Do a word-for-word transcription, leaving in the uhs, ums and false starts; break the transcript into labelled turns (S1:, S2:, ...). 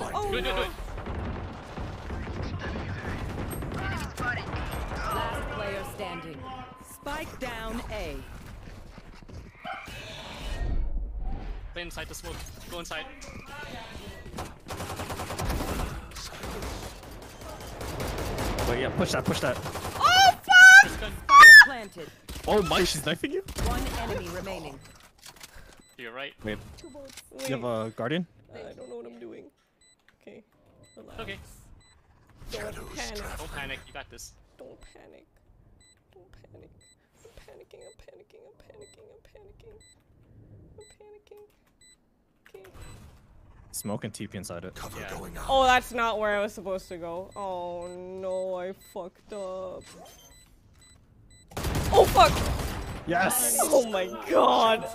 S1: Oh,
S2: do it, do it, do it.
S3: Last player standing. Spike down A.
S2: Play inside the smoke. Go inside.
S4: Wait, yeah, push that, push that.
S1: Oh fuck!
S2: Gun.
S3: Planted.
S4: Oh my, she's knifing you?
S3: One enemy remaining.
S2: To your right.
S4: Wait,
S1: Wait,
S4: you have a guardian?
S1: I don't know what I'm doing. Okay. Relax.
S2: Okay.
S1: Don't panic.
S2: Don't panic. You got this.
S1: Don't panic. Don't panic. I'm panicking. I'm panicking. I'm panicking. I'm panicking. I'm panicking. Okay.
S4: Smoke and T P inside it.
S5: Cover
S2: Yeah.
S5: going out.
S1: Oh, that's not where I was supposed to go. Oh no, I fucked up. Oh fuck!
S4: Yes!
S1: Oh my god!